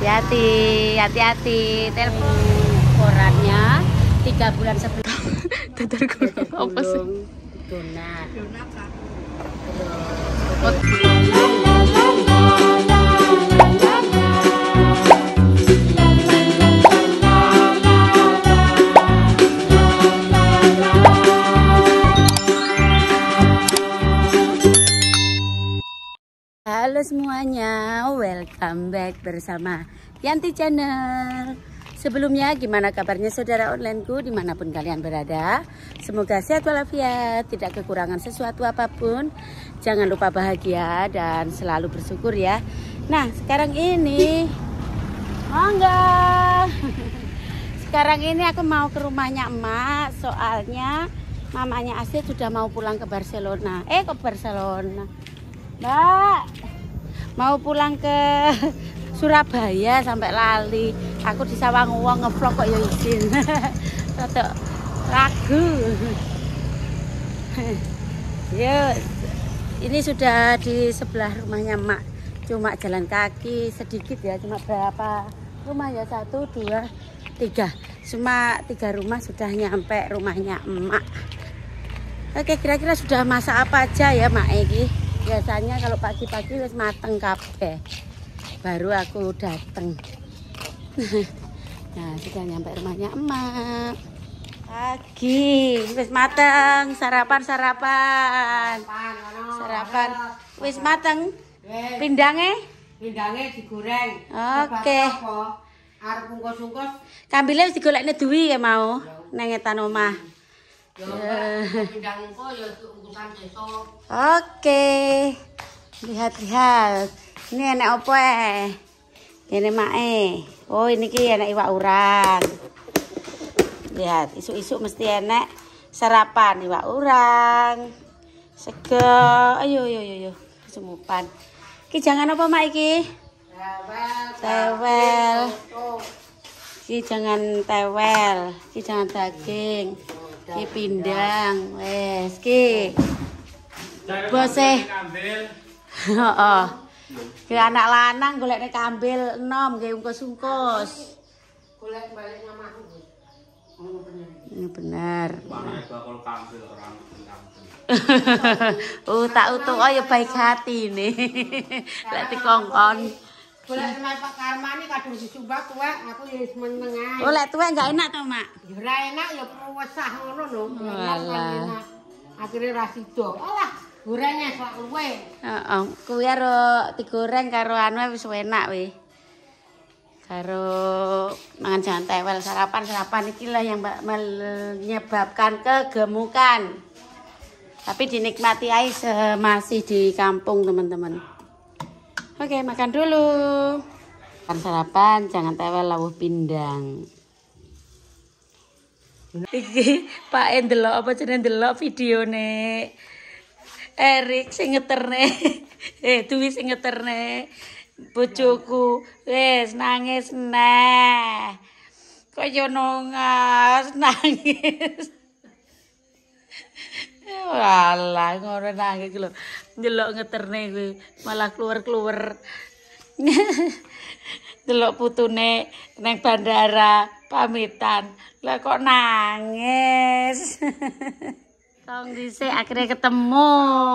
Hati-hati. Telepon korannya 3 bulan sebelum. Dadar gulung apa sih? Donat. Halo semuanya, welcome back bersama Yanti Channel. Sebelumnya gimana kabarnya saudara onlineku dimanapun kalian berada. Semoga sehat walafiat, tidak kekurangan sesuatu apapun. Jangan lupa bahagia dan selalu bersyukur ya. Nah sekarang ini sekarang ini aku mau ke rumahnya emak. Soalnya mamanya Asyid sudah mau pulang ke Barcelona. Ke Barcelona Mbak, mau pulang ke Surabaya sampai lali. Aku di Sawanguwong ngevlog kok ya izin. Rada ragu. Yuk, ini sudah di sebelah rumahnya emak. Cuma jalan kaki sedikit ya, cuma berapa rumah ya? 1, 2, 3. Cuma 3 rumah sudah nyampe rumahnya emak. Oke, kira-kira sudah masak apa aja ya mak Egi? Biasanya kalau pagi-pagi wis mateng kabeh. Baru aku dateng. Nah, sudah nyampe rumahnya emak. Pagi, wis mateng, sarapan. Wis mateng. Pindange digoreng. Oke. Arep ungkus-ungkus. Kambile wis digolekne duwi ya mau nang etan omah. Pindang engko ya ungkusan besok. Oke. Lihat-lihat. Ini enak apa Ini mae. Oh, ini ki enak iwak urang. Lihat, isuk-isuk mesti enak sarapan iwak urang. Sego. Ayo. Sumupan. Ki jangan apa mak iki? Tewel. Ki jangan tewel. Ki jangan daging. Ki pindang. Wes ki. Bose. Heeh. Ki anak lanang golekne kambil enom nggih ungkus-ungkus. Golek balik mamaku. Ini benar. Bakal kambil orang Tak utuk ya baik hati nih. Lek dikongkon. Golek sama Pak Karmani kadung disumbak tuwek, aku ya meneng ae. Oh, lek tuwek enggak enak to, Mak? Ya ora enak ya wesah ngono lho. Walah. Akhire ra sida. Alah, gorengnya sak luwe. Heeh, kuwi karo digoreng karo anu wis enak weh. Karo mangan jangan tewel sarapan iki lah yang menyebabkan kegemukan. Tapi dinikmati aja masih di kampung, teman-teman. Oke, makan dulu. Makan sarapan, jangan tewel lawuh pindang. Iki Pak ndelok apa jenenge ndelok videone. Erik sing ngeterne. Duwi sing ngeterne. Bojoku wis nangis neh. Kaya nongas nangis. Walah ngono nangis lho. Ndelok ngeterne kuwi malah keluar-keluar. Delok putune nang bandara pamitan. Lah kok nangis. Tong dhisik akhirnya ketemu.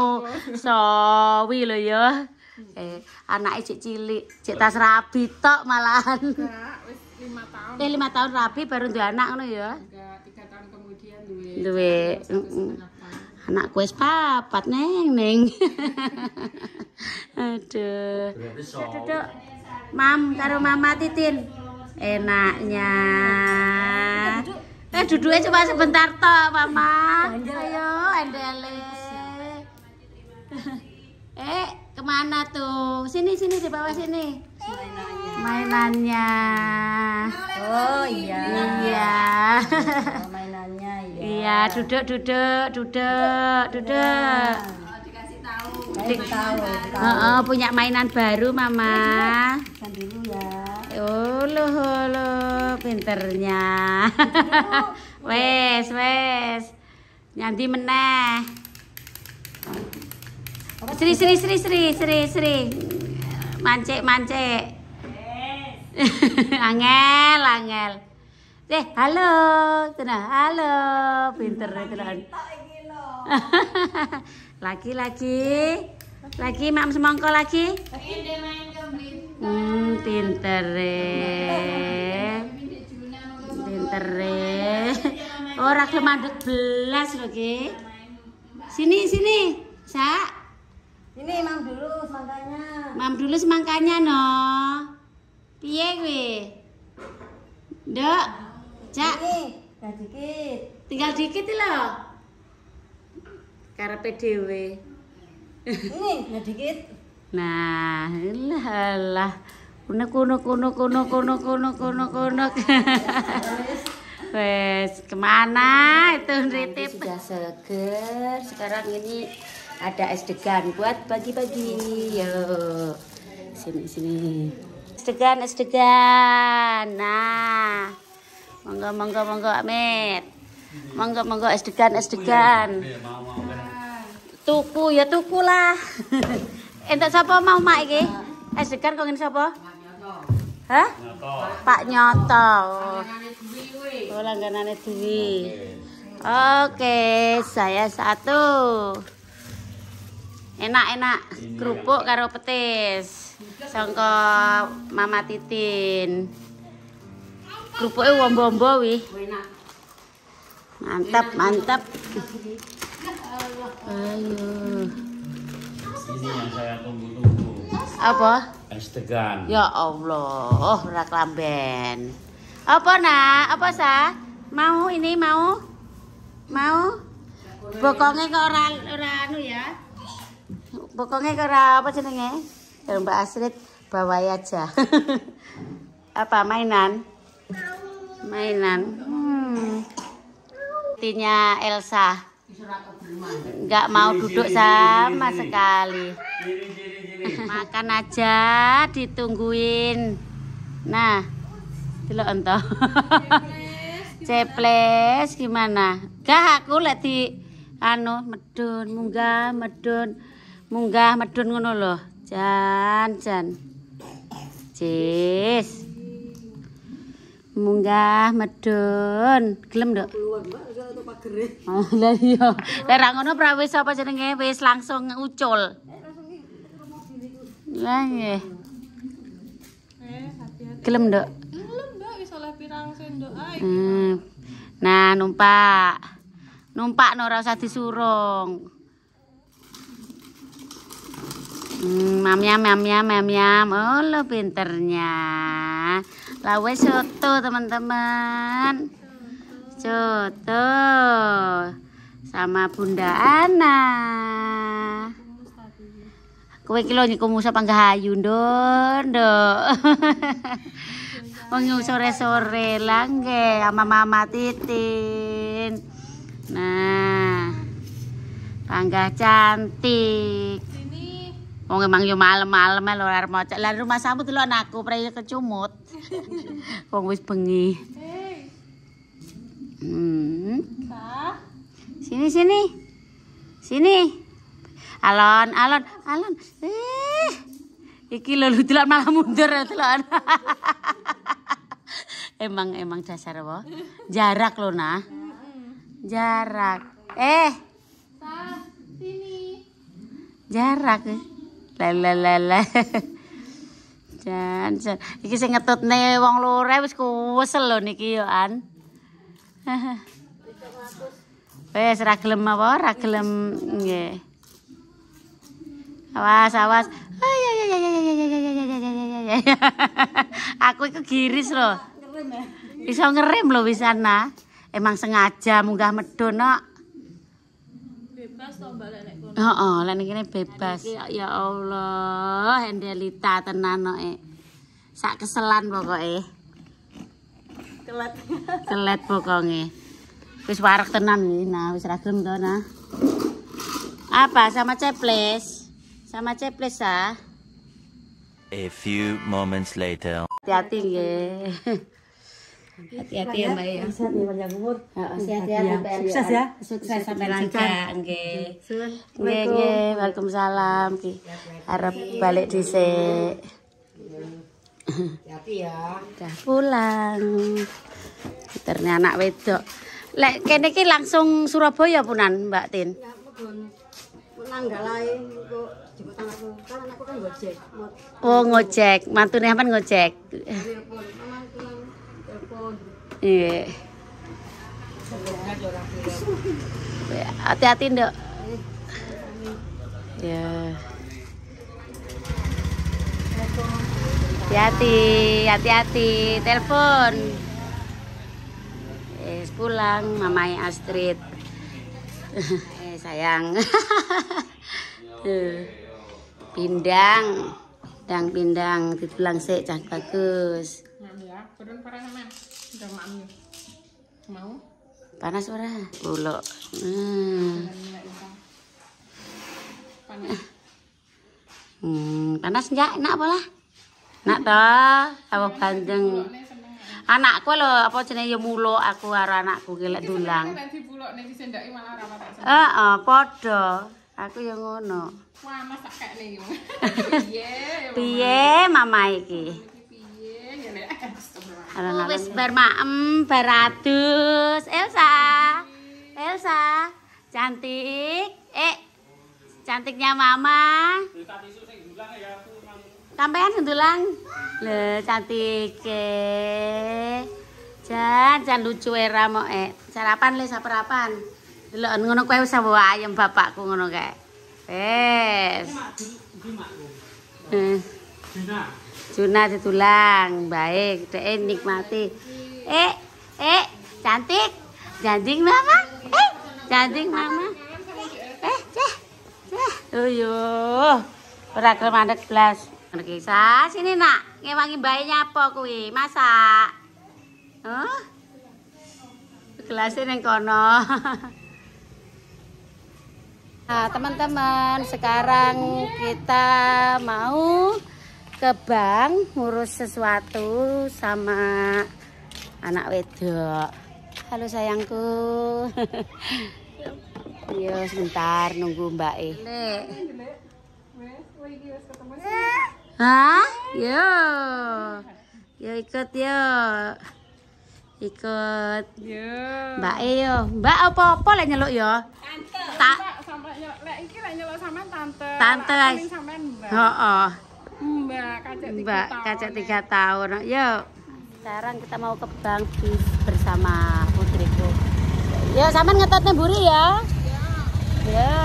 Sawi lho ya. Anake cek cilik, cek tas rabi tok malahan. Wis 5 tahun. 5 tahun rabi baru duwe anak ngono ya. 3 tahun kemudian Duwe. Anakku wis 4 neng. Aduh. Duduk. Mam karo Mama Titin. Enaknya. Duduknya cuma sebentar toh, Mama. Ayo, endele. Kemana tuh? Sini di bawah sini. Mainannya. Oh iya. Iya. Mainannya ya. Iya, duduk. Dikasih tahu. Punya mainan baru, Mama. Kan dulu ya. Oh, loh, pinternya. Wes. Nyanti meneh. Sri. Mancek. Angel. Halo, tenang, halo, pinter tenan. Lagi, mak semongko lagi. Pinter. Ora kemandet belas lho Ki. Sini, Sak. Ini mam dulu semangkanya. Mam dulu semangkanya no. Piye kowe? Nduk. Cak. Tinggal dikit. Tinggal dikit lho. Karepe dhewe. Ini tinggal dikit. Nah, lah. Kuno. Wes, kemana itu nitip? Sudah seger. Sekarang ini ada es degan buat bagi-bagi. Yuk. Sini. Es degan. Nah. Monggo Amit. Monggo es degan. Tuku lah. Entuk sapa mau mak iki? Es degan kok ngene sapa? Hah? Pak Nyoto. Oh, langganane Dwi. Oke, saya satu. Enak. Kerupuk karo petis. Sangka Mama Titin. Kerupuknya wombo-wombo wih. Mantap. Ayo. Ini yang saya tunggu-tunggu. Apa? Es degan. Ya Allah, ora klamben. Apa nak? Apa sah? Mau ini mau? Bokonge kok ora anu ya? Bokonge kok ora apa jenenge? Mbak Astrid bawahi aja. Apa mainan? Tinya Elsa nggak mau duduk sama sekali. Makan aja ditungguin. Nah, delok ento. Ceples gimana? Gak aku lek di anu munggah medun ngono lho. Jan. Cis. Munggah medun. Gelem nduk? Oh, lah iya. Lek ra ngono pra wis apa jenenge wis langsung ucul. Lah nggih. Gelem nduk? Belum Mbak, wis oleh pirang sendok ae. Nah, numpak no ora usah disurung. Mamiam. Oh, lo pinternya. Lah wes soto, teman-teman. Soto sama Bunda Ana. Kowe iki lho niku musa panggahayu nduk. Wong sore-sore lah nggih sama Mama Titin. Nah. Panggah cantik. Wong emang yo malam-malam lho arep maca. Lah rumah samu delok anakku prei kecumut. Wong wis bengi. Sini. Alon. Iki lho delok malah mundur delok. Emang dasar apa? Jarak lho nah. Jarak. Sini. Jarak. Lala. Jan. Iki sing ngetutne wong lore wis kuwesel lho niki yo an. Wes ra gelem apa? Ra gelem nggih. Awas. Aku iku giris lho. Iso ngerem lho wisana. Emang sengaja munggah medun kok. Bebas to Mbak lek kono. Heeh, lek kene bebas. Ya Allah, Endelita tenan kok. Sak keselan pokoke. Kelet pokoke. Wis wareg tenan iki. Nah, wis ra gelem to nah. Apa sama ceples? Ah. A few moments later. Hati-hati nggih. Hati-hati ya Mbak ya. Sehat nih panjang umur. Sehat-sehat Sukses ya. Sukses sampai lancar nggih. Nggih, Waalaikumsalam Ki. Arep balik dhisik. Hati ya. Udah pulang. Ternyata anak wedok. Lek kene iki langsung Surabaya punan, Mbak Tin. Ya pun menanggalai kok jemputan aku. Kan anakku kan gojek. Oh, ngojek. Mantune sampean ngojek. Telepon, mama pulang telepon. Iya. Hati-hati, Nduk. Ya. Hati-hati, telepon. Pulang, mamai Astrid. Sayang. Tuh. Pindang ditulang sik cah bagus. Ya, turun para sama. Udah maamnya. Mau? Panas ora? Uluk. Panas enggak? Enak apa lah? Enak toh, apa bandeng. Anakku lho, apa jenenge ya mulo aku karo anakku ki lek dulang. Nanti bulok nek disendaki malah ora patek. Heeh, padha. Aku ya ngono. Wah, masak kayak nih. Piye? Piye mama iki? Piye? Ya nek. Wis bar maem, bar adus. Elsa, cantik. Cantiknya mama. Sampean sendulang. Lho, cantik. Jan lucu era mok sarapan le saperapan. Delok ngono kowe wis bawa ayam bapakku ngono kae. Wes. Juna ditulang, baik, dek nikmati. Cantik. Janjing mama. Janjing mama. Uyuh. Ora gelem mandek blas. Kisah sini nak, ngewangi bayi nyapa kuwi? Masak. Gelasnya neng kono. Nah, teman-teman, sekarang kita mau ke bank ngurus sesuatu sama anak wedok. Halo sayangku. Yo sebentar nunggu Mbak Hah? Yo. Yo ikut yo. Ikut. Yo. Mbak yo. Mbak apa-apa lek nyeluk yo? Tante. Tak Sampai lek iki lek nyeluk sampean tante. Tante. Sampean Mbak. Heeh. Mbak kacak 3 tahun. Yuk. Sekarang kita mau ke bank bersama putriku. Yo, sampean ngetot nemburi ya. Ya. Yo.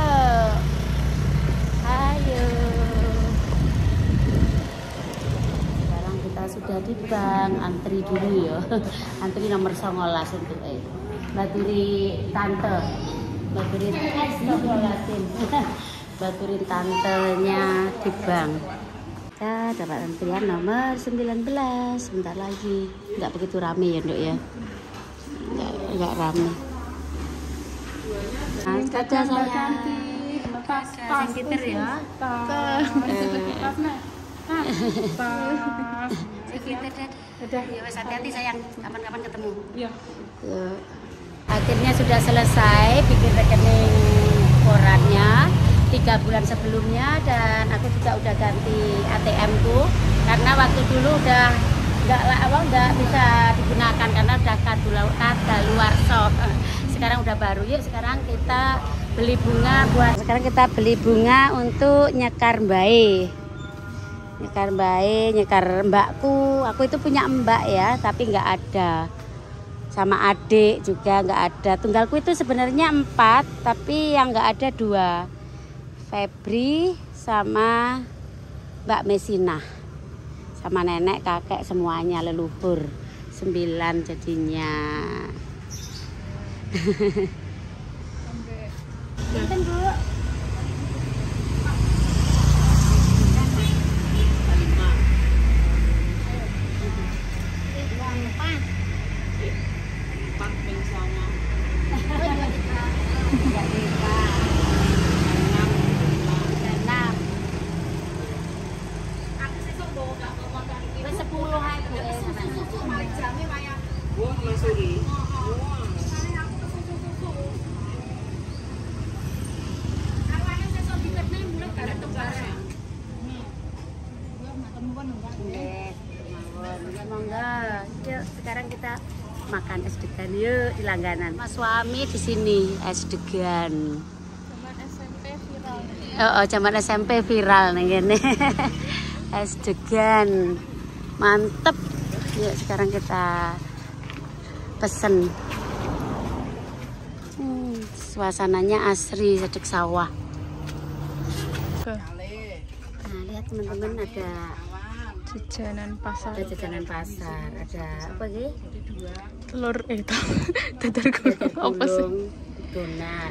Ayo. Sekarang kita sudah di bank, antri dulu ya. Antri nomor 19 untuk baturi tante. Baturin tantenya di bank. Kita dapat antrian nomor 19. Sebentar lagi. Enggak begitu rame ya, Nduk ya. Enggak rame. Nah, dadah sayang. Tas pinter ya. Udah, ya wes hati-hati sayang. Kapan-kapan ketemu. Iya. Akhirnya sudah selesai bikin rekening korannya 3 bulan sebelumnya, dan aku juga udah ganti ATM-ku karena waktu dulu udah nggak bisa digunakan karena udah kadaluarsa. Sekarang udah baru. Yuk sekarang kita beli bunga untuk nyekar mbae. Nyekar mbakku. Aku itu punya mbak ya, tapi nggak ada. Sama adik juga nggak ada. Tunggalku itu sebenarnya 4, tapi yang nggak ada 2. Febri sama Mbak Mesina. Sama nenek, kakek semuanya leluhur. 9 jadinya. Pinten, Bu. monggo. Yuk, sekarang kita makan es degan yuk di langganan. Mas suami di sini es degan. Zaman SMP viral. Oh, zaman SMP viral nih gini. Es degan. Mantep. Yuk, sekarang kita pesen. Suasananya asri, sedek sawah. Nah, lihat teman-teman, ada Jajanan pasar. jajanan pasar, ada apa sih? Telur itu. Dadar gulung apa sih? Donat.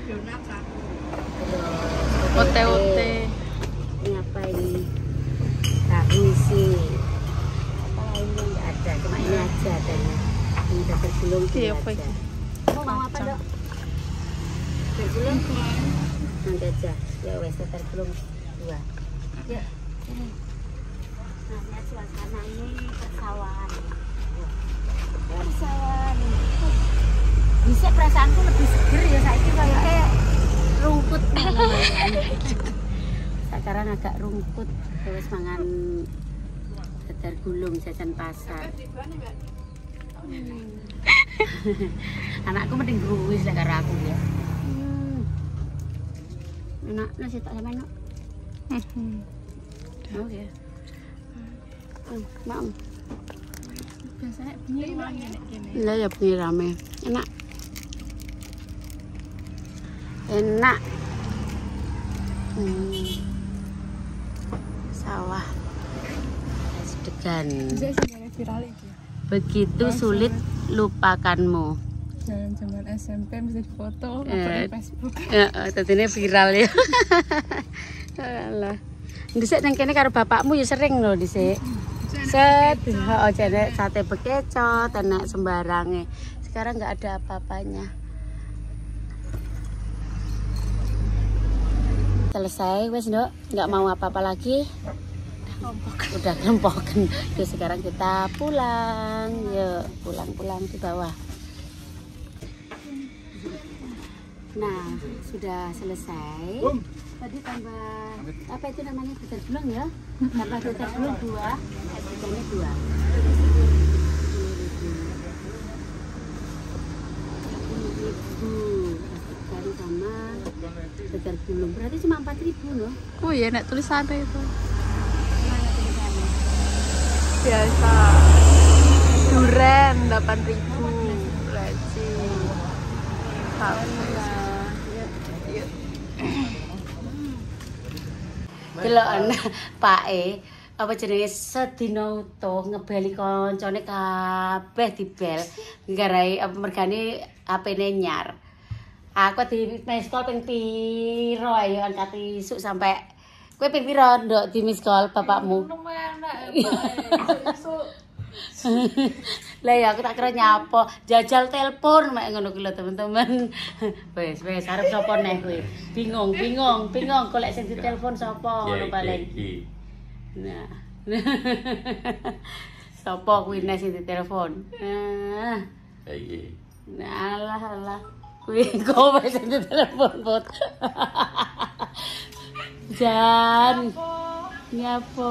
Ote-ote. Ini apa ini? Tahu sih. Apa lainnya nggak ada, cuma ini aja adanya. Ini dadar gulung Iya, aja. apa ini? Kamu mau apa, Dok? Dadar gulung? Nanti aja. Ya wes, dadar gulung 2. Yuk, ini. Nah, lihat suasana ini persawahan. Persawahan. Bisa perasaanku lebih seger ya, saiki kayaknya rumput. Sekarang agak rumput. Terus mangan dadar gulung jajan pasar. Anakku mending gruwis lah karo aku ya. Enak nasi tak sama enak. Oh ya. Maaf. Biasanya bunyi wangi nek kene. Lah ya bunyi rame. Enak. Enak. Sawah. Es degan. Bisa sebenarnya viral iki. Begitu sulit lupakanmu. Zaman SMP mesti foto di Facebook. Tadinya viral ya. Alah. Dhisik nang kene karo bapakmu ya sering lho dhisik. Set, jane sate bekecot, enak sembarange. Sekarang nggak ada apa-apanya. Selesai wes, Nduk. Nggak mau apa-apa lagi. Udah kelompokan. Yuk sekarang kita pulang. Yuk, pulang-pulang di bawah. Nah, sudah selesai. Tadi tambah apa itu namanya, dadar gulung ya? Tambah dadar gulung 2, es degannya 2. 10.000. Baru sama dadar gulung. Berarti cuma 4.000 loh. Oh iya, nek tulisannya itu. Biasa. Duren 8.000. Leci. Delok Pak apa jenenge sedina utuh ngebeli koncone kabeh dibel nggarai mergane HP-ne nyar. Aku di miss call ping piro ayo angkat isuk sampai kowe ping piro nduk di miss call bapakmu. Lah ya aku tak kira nyapo jajal telepon mek ngono kuwi lho teman-teman. Wes arep sapa neh kowe? Bingung golek sing ditelepon sapa ngono paling. Nah. Sapa kuwi neh sing ditelepon? Nah. Iki. Nah alah. Kuwi kowe sing ditelepon, Bot. Jan. Nyapo.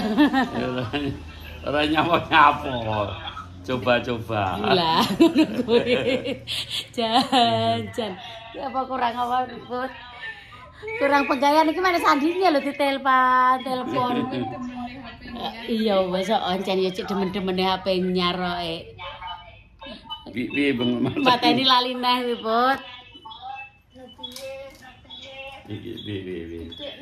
Ora nyapo-nyapo. Coba-coba. Lah, ngono kuwi. Jan. Ya apa kurang apa, Bud? Kurang pegangan iki mana sandinya lho telepon. Iya, wis oncen ya cek demen-demene HP nyar kok. Piye Bang? Mateni lali neh kuwi, Bud. Iki piye.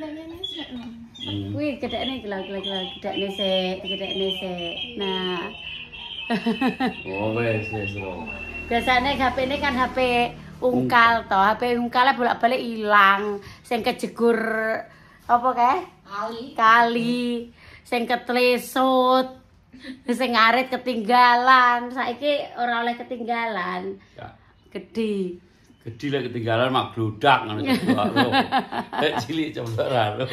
Kuwi gedekne gedekne sik. Nah. Oh wes lho. Biasanya HP ini kan HP ungkal toh, HP ungkalnya bolak-balik hilang, sing kejegur apa kae? Kali, sing ketlesut, sing ngarit ketinggalan. Saiki ora oleh ketinggalan. Ya. Gede. Gede lah ketinggalan mak blodak ngono coba lho. Cilik coba ra lho.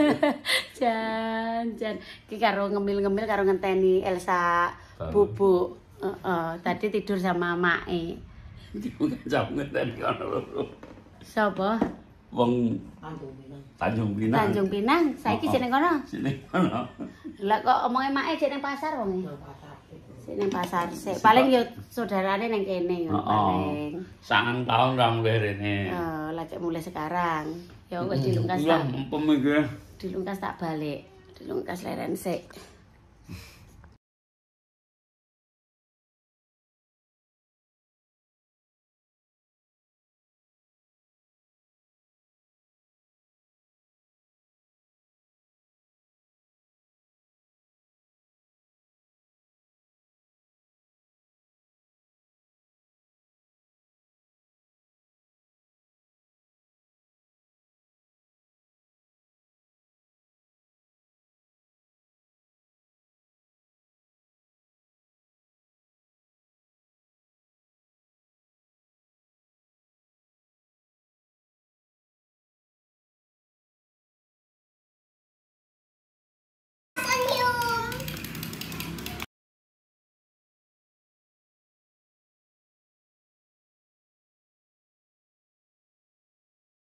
Jan. Ki karo ngemil-ngemil karo ngenteni Elsa bubuk. Tadi tidur sama make. Jam ngenteni kono lho. Sapa? Wong Tanjung Pinang. Tanjung Pinang. Saiki jeneng kono. Jeneng kono. Lah kok omongnya make jeneng pasar wong. Sik ning pasar sik. Paling yo saudarane ning kene ngono paling. 9 tahun ra mulih rene. Lagi mulai sekarang. Ya wis dilungkas Lah tak. empem iki. Dilungkas tak balik. Dilungkas leren sik.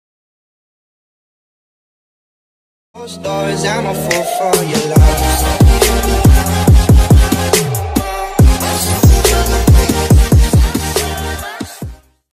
Stories, I'm a fool for your love.